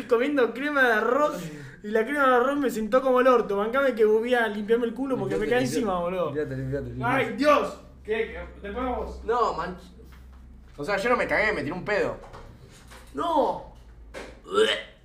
comiendo crema de arroz y la crema de arroz me sentó como el orto. Mancame que voy a limpiarme el culo porque me cae encima, boludo. Limpiate. ¡Ay, Dios! ¿Qué? Después vos. No, man. O sea, yo no me cagué, me tiré un pedo. ¡No!